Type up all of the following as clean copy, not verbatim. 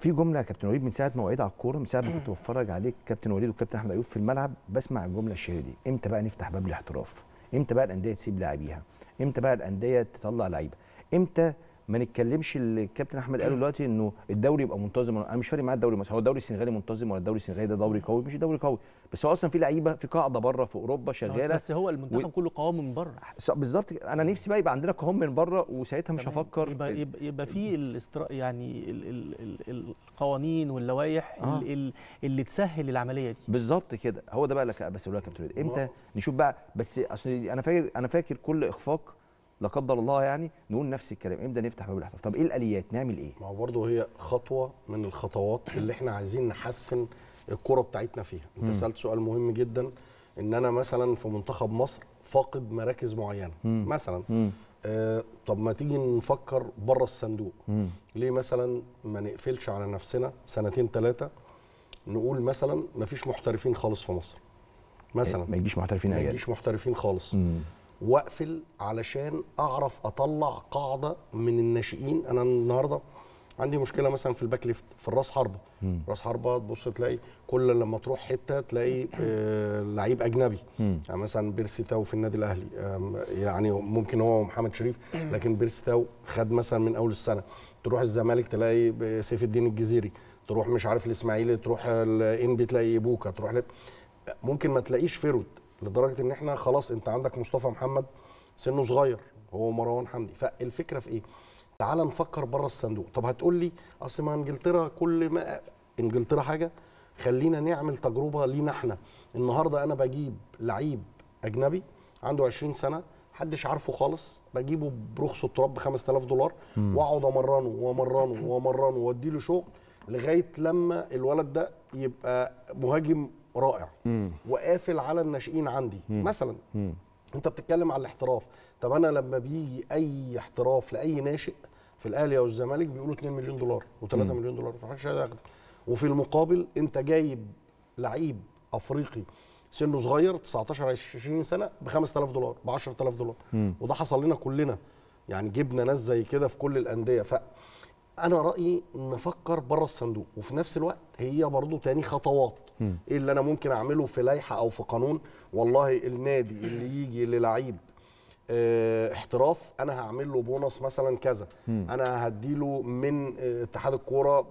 في جمله يا كابتن وليد من ساعه ما وعيت على الكوره، من ساعه ما كنت بتفرج عليك كابتن وليد والكابتن احمد ايوب في الملعب، بسمع الجمله الشهيره دي: امتى بقى نفتح باب الاحتراف؟ امتى بقى الانديه تسيب لاعبيها؟ امتى بقى الانديه تطلع لعيبه؟ امتى ما نتكلمش اللي الكابتن احمد قاله دلوقتي انه الدوري يبقى منتظم؟ انا مش فارق معايا الدوري مثلا، هو الدوري السنغالي منتظم ولا الدوري السنغالي ده دوري قوي؟ مش دوري قوي، بس هو اصلا في لعيبه في قاعده بره في اوروبا شغاله. بس هو المنتخب كله قوام من بره. بالظبط، انا نفسي بقى يبقى عندنا قوام من بره، وساعتها مش هفكر يبقى في يعني القوانين واللوائح اللي تسهل العمليه دي. بالظبط كده، هو ده بقى لك بس اقول لك يا كابتن وليد، امتى نشوف بقى؟ بس اصل انا فاكر كل اخفاق لا قدر الله يعني نقول نفس الكلام: امتى نفتح باب الاحتراف؟ طب ايه الاليات؟ نعمل ايه؟ ما هو برضه هي خطوه من الخطوات اللي احنا عايزين نحسن الكره بتاعتنا فيها. انت سالت سؤال مهم جدا، ان انا مثلا في منتخب مصر فاقد مراكز معينه مثلا. طب ما تيجي نفكر بره الصندوق. ليه مثلا ما نقفلش على نفسنا سنتين ثلاثه، نقول مثلا ما فيش محترفين خالص في مصر مثلا، ما يجيش محترفين ما يجيش محترفين خالص، واقفل علشان اعرف اطلع قاعده من الناشئين. انا النهارده عندي مشكله مثلا في الباك ليفت، في الراس حربه. راس حربه تبص تلاقي كل لما تروح حته تلاقي لعيب اجنبي. يعني مثلا بيرسي تاو في النادي الاهلي، يعني ممكن هو محمد شريف، لكن بيرسي تاو خد مثلا من اول السنه. تروح الزمالك تلاقي سيف الدين الجزيري، تروح مش عارف الاسماعيلي، تروح الانبي تلاقي بوكا، تروح ممكن ما تلاقيش فيرود، لدرجه ان احنا خلاص انت عندك مصطفى محمد سنه صغير، هو مروان حمدي. فالفكره في ايه؟ تعال نفكر بره الصندوق. طب هتقول لي اصل ما انجلترا، كل ما انجلترا حاجه، خلينا نعمل تجربه لينا احنا. النهارده انا بجيب لعيب اجنبي عنده 20 سنه محدش عارفه خالص، بجيبه برخص التراب ب $5000 واقعد امرنه وامرنه وامرنه واديله شغل لغايه لما الولد ده يبقى مهاجم رائع وقافل على الناشئين عندي مثلا. انت بتتكلم على الاحتراف. طب انا لما بيجي اي احتراف لاي ناشئ في الاهلي او الزمالك بيقولوا $2 مليون و3 مليون دولار، فمحدش هياخده. وفي المقابل انت جايب لعيب افريقي سنه صغير 19 20 سنه ب $5000 ب $10000. وده حصل لنا كلنا، يعني جبنا ناس زي كده في كل الانديه. فانا رايي نفكر بره الصندوق، وفي نفس الوقت هي برضو تاني خطوات. ايه اللي انا ممكن اعمله في لائحه او في قانون؟ والله النادي اللي يجي للعيب احتراف انا هعمل له بونص مثلا كذا، انا هديله من اتحاد الكوره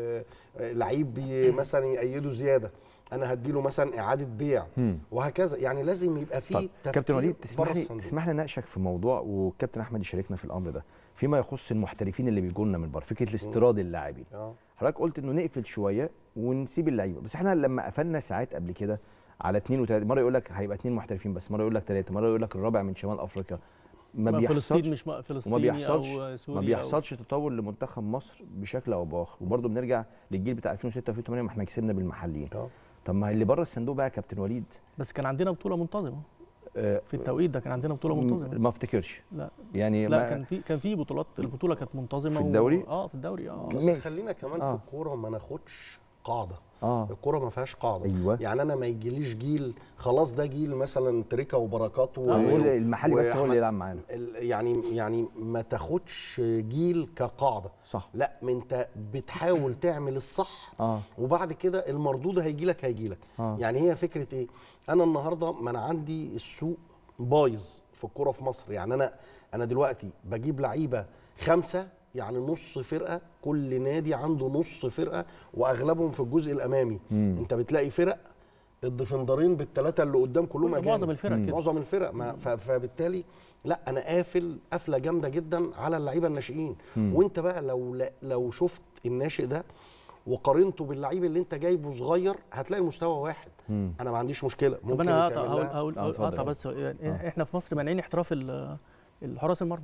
لعيب مثلا يأيده زياده، انا هديله مثلا اعاده بيع وهكذا. يعني لازم يبقى في تفكير. كابتن وليد تسمح لي اناقشك في موضوع، والكابتن احمد يشاركنا في الامر ده، فيما يخص المحترفين اللي بيجوا لنا من بره، فكره الاستيراد اللاعبين. حضرتك قلت انه نقفل شويه ونسيب اللعيبه، بس احنا لما قفلنا ساعات قبل كده على 2 و3، مره يقول لك هيبقى 2 محترفين بس، مره يقول لك 3، مره يقول لك الرابع من شمال افريقيا. ما بيحصلش فلسطين مش فلسطيني او سوريا، ما بيحصلش تطور لمنتخب مصر بشكل او باخر. وبرده بنرجع للجيل بتاع 2006 و2008، ما احنا كسبنا بالمحليين. طب ما اللي بره الصندوق بقى يا كابتن وليد، بس كان عندنا بطوله منتظمه في التوقيت ده، كان عندنا بطوله منتظمه. ما افتكرش. لا يعني لا، كان في بطولات، البطوله كانت منتظمه في الدوري. في الدوري. بس خلينا كمان في الكوره ما ناخدش قاعده. الكوره ما فيهاش قاعده. أيوة. يعني انا ما يجيليش جيل خلاص ده جيل مثلا تريكا وبركات المحلي بس هو اللي يلعب معانا. يعني ما تاخدش جيل كقاعده. صح. لا، ما انت بتحاول تعمل الصح وبعد كده المردود هيجي لك. يعني هي فكره ايه؟ انا النهارده ما انا عندي السوق بايظ في الكوره في مصر. يعني انا دلوقتي بجيب لعيبه 5، يعني نص فرقه، كل نادي عنده نص فرقه واغلبهم في الجزء الامامي. انت بتلاقي فرق الديفندرين بالثلاثه اللي قدام كلهم اجانب. معظم الفرق كده. معظم الفرق فبالتالي لا، انا قافل قفله جامده جدا على اللعيبه الناشئين. وانت بقى لو شفت الناشئ ده وقارنته باللعيب اللي انت جايبه صغير هتلاقي المستوى واحد. انا ما عنديش مشكله. طب انا هقول بس احنا في مصر مانعين احتراف الحراس المرمى.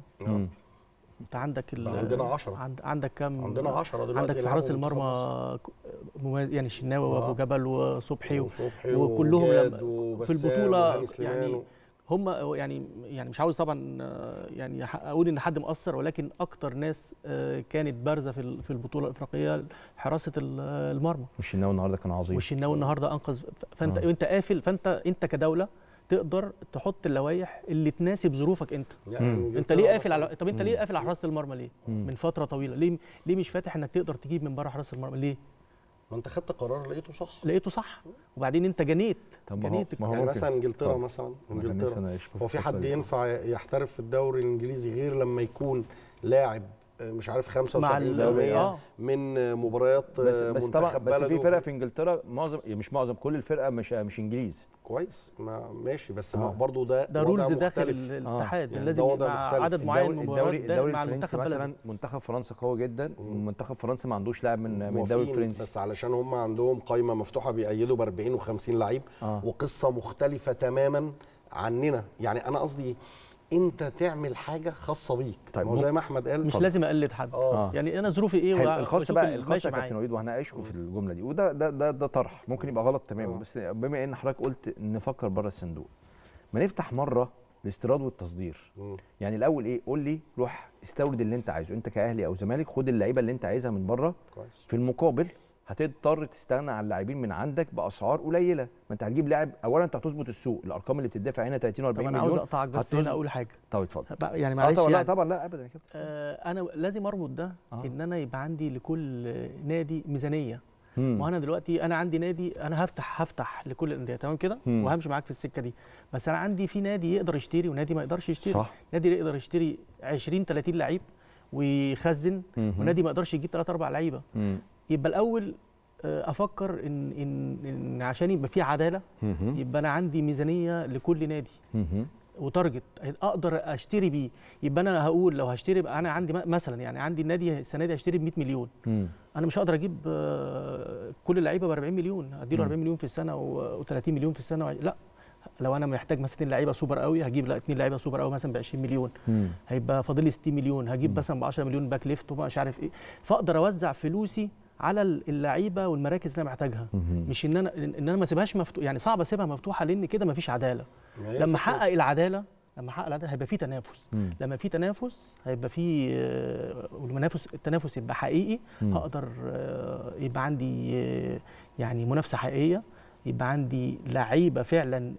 انت عندك عندنا 10. عندك كام؟ عندنا 10 دلوقتي. عندك في حراس المرمى يعني الشناوي وابو جبل وصبحي وكلهم في البطوله. يعني هم يعني مش عاوز طبعا يعني اقول ان حد مقصر، ولكن اكتر ناس كانت بارزه في البطوله الافريقيه حراسه المرمى. والشناوي النهارده كان عظيم، والشناوي النهارده انقذ. فانت قافل، فانت كدوله تقدر تحط اللوائح اللي تناسب ظروفك انت. يعني انت ليه قافل على طب انت ليه قافل على حراسه المرمى ليه؟ من فتره طويله ليه مش فاتح انك تقدر تجيب من بره حراسه المرمى ليه؟ ما انت خدت قرار لقيته صح. لقيته صح وبعدين انت جنيت. طب يعني مثلا انجلترا مثلا هو في حد ينفع يحترف في الدوري الانجليزي غير لما يكون لاعب مش عارف 75% من مباريات بس طبعا منتخب بس بلده. في فرق في انجلترا مش معظم كل الفرقه مش انجليز. كويس ماشي بس برضه ده رولز داخل الاتحاد يعني لازم يبقى عدد معين من المباريات الدوري مع المنتخب مثلا منتخب فرنسا قوي جدا ومنتخب فرنسا ما عندوش لاعب من الدوري الفرنسي بس علشان هم عندهم قائمه مفتوحه بيأيدوا ب 40 و50 لعيب وقصه مختلفه تماما عننا. يعني انا قصدي انت تعمل حاجه خاصه بيك. طيب ما هو زي ما احمد قال مش لازم اقلد حد. يعني انا ظروفي ايه الخاص بقى الخاص يا كابتن وليد وهناقشكم في الجمله دي وده ده طرح ممكن يبقى غلط تماما بس بما ان حضرتك قلت نفكر بره الصندوق ما نفتح مره الاستيراد والتصدير. يعني الاول ايه قول لي روح استورد اللي انت عايزه انت كاهلي او زمالك خد اللعيبه اللي انت عايزها من بره في المقابل هتضطر تستغنى عن اللاعبين من عندك باسعار قليله. ما انت هتجيب لاعب اولا انت هتظبط السوق الارقام اللي بتدفع هنا 30 و40 مليون. انا عاوز اقطعك بس هنا اقول حاجه. طب اتفضل. يعني معلش طبعا لا ابدا يا كابتن. انا لازم اربط ده ان انا يبقى عندي لكل نادي ميزانيه. وانا دلوقتي انا عندي نادي انا هفتح لكل الانديه تمام كده وهمشي معاك في السكه دي. بس انا عندي في نادي يقدر يشتري ونادي ما يقدرش يشتري. صح. نادي يقدر يشتري 20 30 لعيب ويخزن ونادي ما يقدرش يجيب 3 4 لعيبه. يبقى الاول افكر ان عشان يبقى في عداله يبقى انا عندي ميزانيه لكل نادي وتارجت اقدر اشتري بيه. يبقى انا هقول لو هشتري بقى انا عندي مثلا يعني عندي النادي السنه دي هشتري ب 100 مليون. انا مش هقدر اجيب كل اللعيبه ب 40 مليون اديله 40 مليون في السنه و30 مليون في السنه لا. لو انا محتاج مثلا 2 لعيبه سوبر قوي هجيب 2 لعيبه سوبر قوي مثلا ب 20 مليون. هيبقى فاضل لي 60 مليون هجيب مثلا ب 10 مليون باك ليفت ومش عارف ايه. فاقدر اوزع فلوسي على اللعيبه والمراكز اللي انا محتاجها. مش ان انا ما اسيبهاش مفتوحه. يعني صعب اسيبها مفتوحه لان كده ما فيش عداله. لما احقق العداله هيبقى في تنافس. لما في تنافس هيبقى في التنافس يبقى حقيقي. هقدر يبقى عندي يعني منافسه حقيقيه. يبقى عندي لعيبه فعلا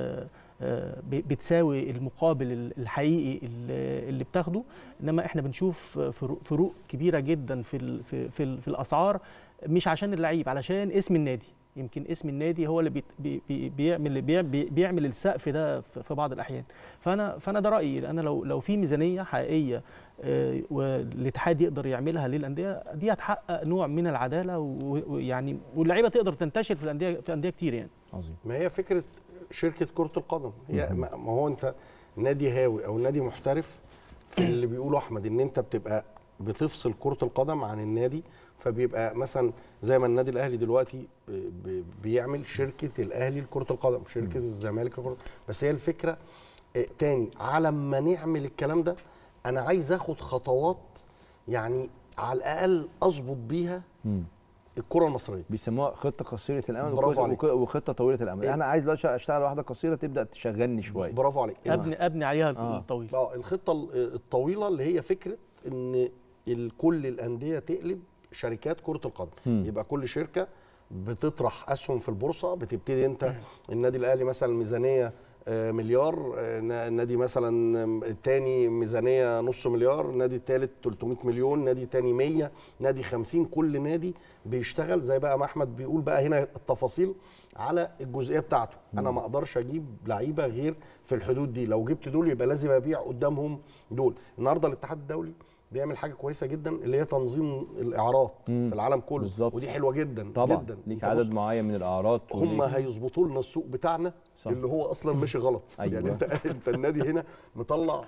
بتساوي المقابل الحقيقي اللي بتاخده. انما احنا بنشوف فروق كبيره جدا في الاسعار مش عشان اللعيب علشان اسم النادي. يمكن اسم النادي هو اللي بيعمل السقف ده في بعض الاحيان. فانا ده رايي. انا لو في ميزانيه حقيقيه والاتحاد يقدر يعملها للانديه دي هتحقق نوع من العداله ويعني واللعيبه تقدر تنتشر في انديه كتير يعني. عظيم. ما هي فكره شركه كره القدم هي ما هو انت نادي هاوي او نادي محترف في اللي بيقوله احمد ان انت بتبقى بتفصل كره القدم عن النادي. فبيبقى مثلا زي ما النادي الاهلي دلوقتي بيعمل شركه الاهلي لكره القدم شركه الزمالك لكره القدم. بس هي الفكره تاني على ما نعمل الكلام ده انا عايز اخد خطوات يعني على الاقل اظبط بيها الكره المصريه. بيسموها خطه قصيره الامد وخطه طويله الامد. انا عايز دلوقتي اشتغل واحده قصيره تبدا تشغلني شويه. برافو عليك. ابني عليها الطويل. الخطه الطويله اللي هي فكره ان كل الانديه تقلب شركات كره القدم. يبقى كل شركه بتطرح اسهم في البورصه. بتبتدي انت النادي الاهلي مثلا ميزانيه مليار. النادي مثلا الثاني ميزانيه نص مليار. النادي الثالث 300 مليون. نادي ثاني 100. نادي 50. كل نادي بيشتغل زي بقى ما احمد بيقول بقى هنا التفاصيل على الجزئيه بتاعته. انا ما اقدرش اجيب لعيبه غير في الحدود دي. لو جبت دول يبقى لازم ابيع قدامهم دول. النهارده الاتحاد الدولي بيعمل حاجه كويسه جدا اللي هي تنظيم الاعارات في العالم كله. بالزبط. ودي حلوه جدا طبعا. جدا. ليك عدد معين من الاعارات هم هيظبطوا لنا السوق بتاعنا. صح. اللي هو اصلا ماشي غلط. أيوة. يعني انت النادي هنا مطلع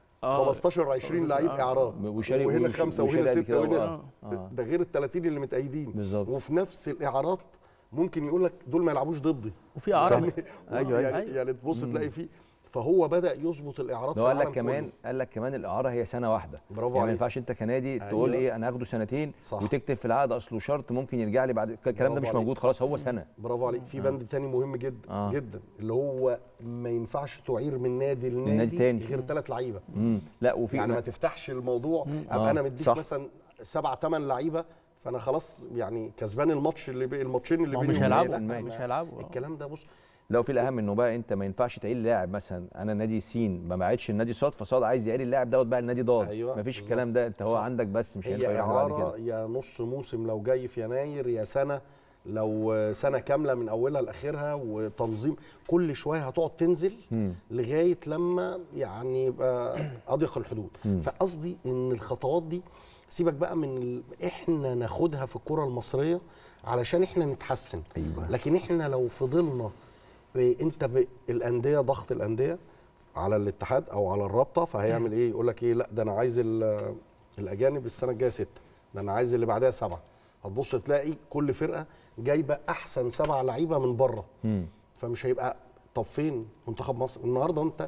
15 20 لعيب اعراض وهنا 5 وهنا 6 وهنا ده غير ال 30 اللي متأيدين. بالظبط. وفي نفس الاعارات ممكن يقول لك دول ما يلعبوش ضدي. وفي اعراض يعني تبص تلاقي فيه. فهو بدا يظبط الاعارات في العالم كله. قال لك كمان الاعاره هي سنه واحده. برافو يعني ما عليك. ينفعش انت كنادي تقول ايه انا هاخده سنتين. صح. وتكتب في العقد اصله شرط ممكن يرجع لي بعد. الكلام ده مش موجود خلاص هو سنه. برافو عليك. في بند تاني مهم جدا جدا اللي هو ما ينفعش تعير من نادي لنادي تاني غير 3 لعيبه. لا وفي يعني ما تفتحش الموضوع ابقى انا مديك مثلا 7 8 لعيبه فانا خلاص يعني كسبان الماتشين اللي بيني مش هيلعبوا. الكلام ده بص لو في الاهم انه بقى انت ما ينفعش تعين لاعب، مثلا انا نادي سين ما باعتش النادي صاد، فصاد عايز يعين اللاعب دوت بقى النادي ضاد. أيوة ما فيش الكلام ده، انت هو عندك بس مش هينفع هي يروح بعد اعاره كده. يا نص موسم لو جاي في يناير، يا سنه لو سنه كامله من اولها لاخرها، وتنظيم كل شويه هتقعد تنزل لغايه لما يعني يبقى اضيق الحدود. فقصدي ان الخطوات دي سيبك بقى من احنا ناخدها في الكره المصريه علشان احنا نتحسن. أيوة. لكن احنا لو فضلنا انت الانديه، ضغط الانديه على الاتحاد او على الرابطه، فهيعمل ايه؟ يقول لك ايه، لا ده انا عايز الاجانب السنه الجايه 6، ده انا عايز اللي بعدها 7. هتبص تلاقي كل فرقه جايبه احسن 7 لعيبه من بره. فمش هيبقى، طب فين منتخب مصر النهارده؟ انت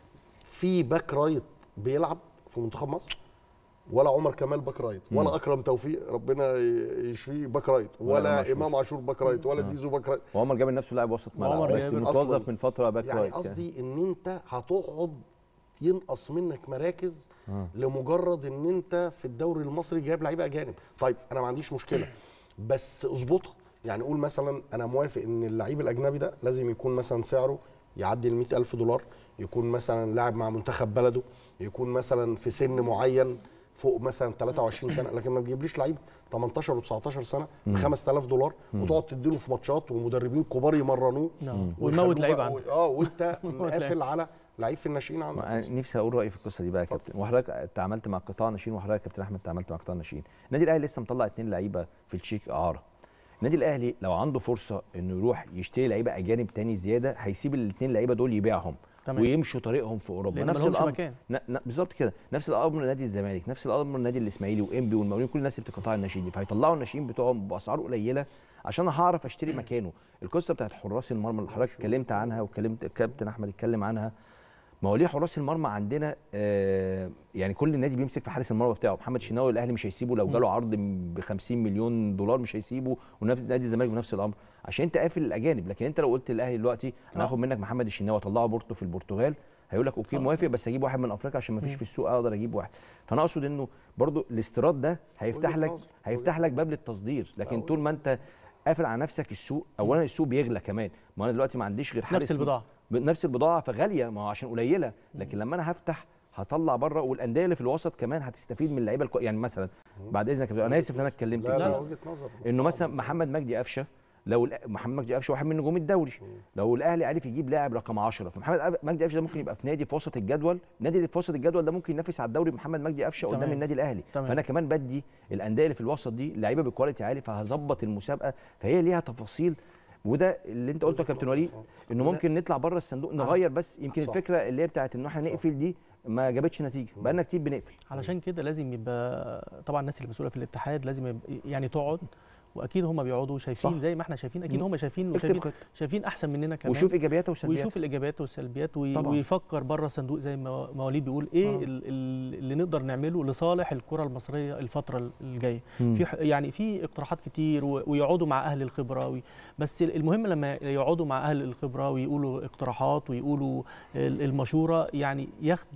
في باك رايت بيلعب في منتخب مصر؟ ولا عمر كمال باك رايت، ولا اكرم توفيق ربنا يشفيه باك رايت، ولا امام عاشور باك رايت، ولا زيزو باك رايت. وعمر جاب نفسه لاعب وسط ملعب بس متوظف من فتره باك رايت. يعني قصدي ان انت هتقعد ينقص منك مراكز لمجرد ان انت في الدوري المصري جايب لعيبه اجانب. طيب انا ما عنديش مشكله، بس اظبطها. يعني قول مثلا انا موافق ان اللعيب الاجنبي ده لازم يكون مثلا سعره يعدي ال $100,000، يكون مثلا لاعب مع منتخب بلده، يكون مثلا في سن معين فوق مثلا 23 سنه، لكن ما تجيبليش لعيب 18 و19 سنه ب $5,000 وتقعد تديله في ماتشات ومدربين كبار يمرنوه ويموت لعيبه عندك. وانت قافل على لعيب في الناشئين عندك. نفسي اقول رايي في القصه دي بقى يا كابتن. وحضرتك تعاملت مع قطاع الناشئين، وحضرتك كابتن احمد تعاملت مع قطاع الناشئين. النادي الاهلي لسه مطلع 2 لعيبه في التشيك اعاره. النادي الاهلي لو عنده فرصه انه يروح يشتري لعيبه اجانب تاني زياده، هيسيب الاثنين لعيبه دول يبيعهم ويمشوا طريقهم في اوروبا. نفس الامر بالظبط كده، نفس الامر نادي الزمالك، نفس الامر النادي الاسماعيلي وانبي والمقاولين، كل الناس اللي بتقطع الناشئين دي، فهيطلعوا الناشئين بتوعهم باسعار قليله عشان هعرف اشتري مكانه. القصه بتاعت حراس المرمى اللي حضرتك اتكلمت عنها واتكلمت الكابتن احمد اتكلم عنها، مواليد حراس المرمى عندنا يعني كل نادي بيمسك في حارس المرمى بتاعه. محمد شناوي الاهلي مش هيسيبه لو جاله عرض ب $50 مليون مش هيسيبه، ونفس نادي الزمالك بنفس الامر عشان انت قافل الاجانب. لكن انت لو قلت للاهلي دلوقتي انا هاخد منك محمد الشناوي واطلعه بورتو في البرتغال، هيقول لك اوكي موافق، بس اجيب واحد من افريقيا عشان ما فيش في السوق اقدر اجيب واحد. فانا اقصد انه برضو الاستيراد ده هيفتح لك باب للتصدير. لكن طول ما انت قافل على نفسك السوق، اولا السوق بيغلى كمان، ما انا دلوقتي ما عنديش غير حارس نفس البضاعه فغاليه، ما هو عشان قليله. لكن لما انا هفتح هطلع بره، والانديه اللي في الوسط كمان هتستفيد من اللعيبه يعني مثلا بعد اذنك انا اسف ان انا اتكلمت كتير، انه مثلا محمد مجدي قفشه، لو محمد مجدي قفشه واحد من نجوم الدوري، لو الاهلي عارف يجيب لاعب رقم 10، فمحمد مجدي قفشه ده ممكن يبقى في نادي في وسط الجدول، النادي اللي في وسط الجدول ده ممكن ينافس على الدوري بمحمد مجدي قفشه قدام النادي الاهلي. فانا كمان بدي الانديه اللي في الوسط دي لعيبه بكواليتي عالي، فهظبط المسابقه. فهي ليها تفاصيل، وده اللي انت قلته يا كابتن وليد، انه ممكن نطلع بره الصندوق نغير. بس يمكن الفكره اللي هي بتاعت انه احنا نقفل دي ما جابتش نتيجه، بقالنا كتير بنقفل. علشان كده لازم يبقى طبعا الناس اللي مسؤوله في الاتحاد لازم يعني تقعد، واكيد هم بيقعدوا شايفين صح. زي ما احنا شايفين اكيد هم شايفين احسن مننا كمان، ويشوف ايجابياته وسلبياته، ويشوف الايجابيات والسلبيات ويفكر بره الصندوق زي ما وليد بيقول ايه اللي نقدر نعمله لصالح الكره المصريه الفتره الجايه. يعني في اقتراحات كتير ويقعدوا مع اهل الخبره بس المهم لما يقعدوا مع اهل الخبره ويقولوا اقتراحات ويقولوا المشوره، يعني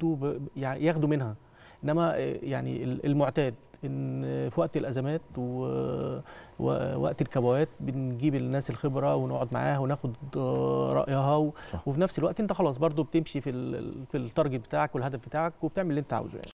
ياخدوا منها. انما يعني المعتاد ان في وقت الازمات ووقت الكبوات بنجيب الناس الخبره ونقعد معاها وناخد رايها وفي نفس الوقت انت خلاص برضو بتمشي في التارجت بتاعك والهدف بتاعك وبتعمل اللي انت عاوزه يعني.